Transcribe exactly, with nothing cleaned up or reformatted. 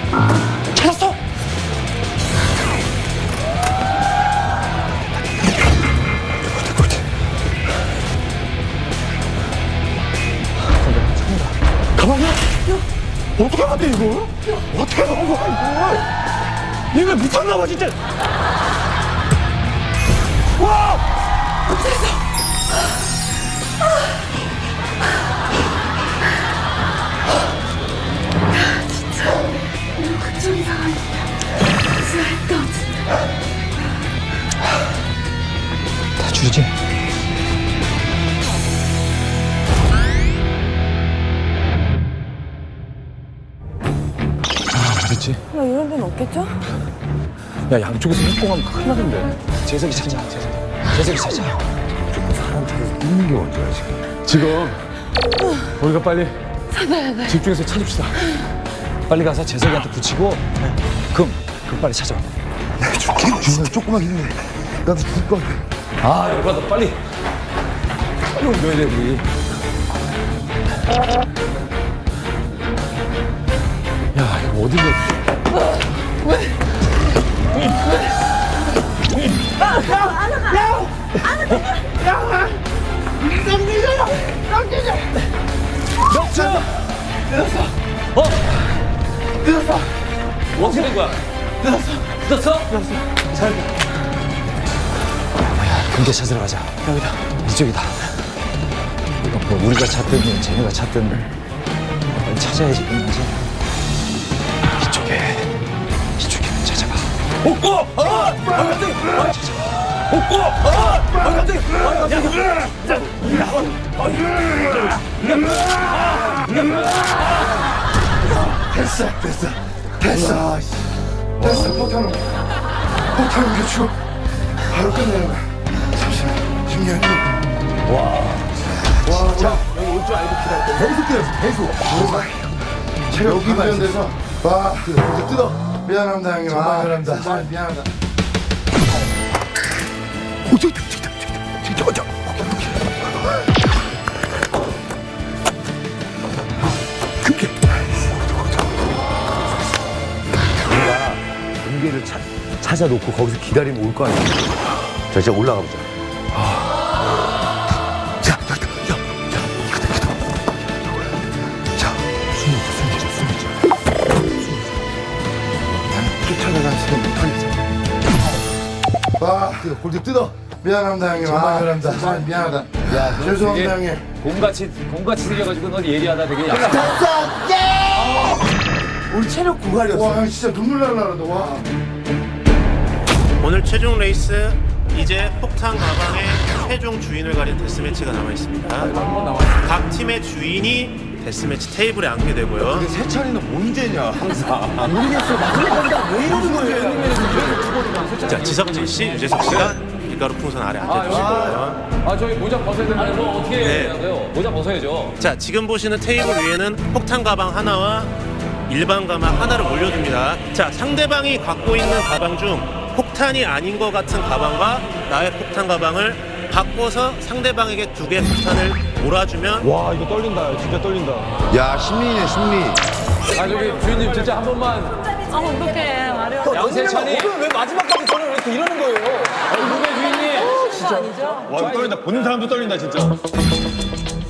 찾았어! 가방이야? 어떻게 갔대 이거? 어떻게 나온 거야 이거? 얘가 미쳤나 봐 진짜. 와! 어째서? 진짜 너무 극적인 상황이다. 진짜 했다 진짜. 다 줄이지? 그렇지? 야, 이런 데는 없겠죠? 야, 양쪽에서 협공하면 큰일 나던데. 재석이 찾아, 재석이. 재석이 찾아. 사람 찾아서 뛰는 게 언제야, 지금? 지금 우리가 빨리 찾아야 돼. 집중해서 찾읍시다. 빨리 가서 재석이한테 붙이고 금, 금 빨리 찾아. 야, 죽긴 죽는 조그만 힘내. 나도 죽을 것 같아. 아, 열받아. 빨리. 빨리 옮겨야 돼, 우리. 야, 이거 어디로? 왜? 넉주! 늦었어. 어? 늦었어. 어떻게 된 거야? 늦었어. 늦었어? 늦었어. 잘. 야, 금괴 찾으러 가자. 여기다. 이쪽이다. 이거 뭐 우리가 찾든 쟤네가 찾든 빨리 찾아야지. 끝나지. 이쪽에. 이쪽에 찾아봐. 오! 오! 아! 아! 갑자기! 아! 찾아봐. 오! 오! 아! 아! 갑자기! 아! 갑자기! 됐어, 됐어, 됐어. 됐어, 포탄, 포탄 옮겨주고 바로 끝내는 거야. 잠시만, 신기하니? 와. 와, 진짜 여기 올 줄 알고 기다렸어. 계속 기다렸어, 계속. 체력 방전돼서 와, 이제 뜯어. 미안합니다, 형님. 아, 미안합니다. 정말 미안하다. 오, 저기, 저기, 저기, 저기, 저기, 저기. 그게 우리가 금괴를 찾, 찾아놓고 거기서 기다리면 올 거 아니야. 자, 이제 올라가 보자. 자, 여기다, 야, 야, 여기다, 여기다. 자, 숨어줘, 숨어줘, 숨어줘. 숨어줘. 나는 쫓아나가는 시간 못 하겠어. 아, 뜯어, 골드 뜯어. 미안합니다, 형님. 정말 아, 미안합니다. 정말 미안하다. 야, 죄송합니다, 형님. 곰같이 곰같이 생겨가지고 너 예리하다 되게 약간. 됐어! 예! 우리 체력 고갈이었어. 와, 형 진짜 눈물 날라 그러다. 와. 오늘 최종 레이스 이제 폭탄 가방의 최종 주인을 가린 데스매치가 남아 있습니다. 각 팀의 주인이 데스매치 테이블에 앉게 되고요. 근데 세찬이는 언제냐 항상. 모르겠어. 마지막까지 왜 이러는 거예요? 자, 지석진 씨, 유재석 씨가 밀가루 풍선 아래 앉아주실 거예요. 아, 저희 모자 벗어야 되는데 뭐 어떻게 네. 해야 돼요? 모자 벗어야죠. 자, 지금 보시는 테이블 위에는 폭탄 가방 하나와 일반 가방 하나를 올려둡니다. 자, 상대방이 갖고 있는 가방 중 폭탄이 아닌 것 같은 가방과 나의 폭탄 가방을 바꿔서 상대방에게 두 개의 폭탄을 몰아주면 와, 이거 떨린다. 진짜 떨린다. 야, 심리네 심리. 아, 저기 주인님 진짜 한 번만. 아, 어떡해. 마려. 양세찬이. 왜 마지막까지 저를 왜 이렇게 이러는 거예요? 아, 이거 주인님. 진짜 아니죠? 와, 이거 떨린다. 보는 사람도 떨린다, 진짜.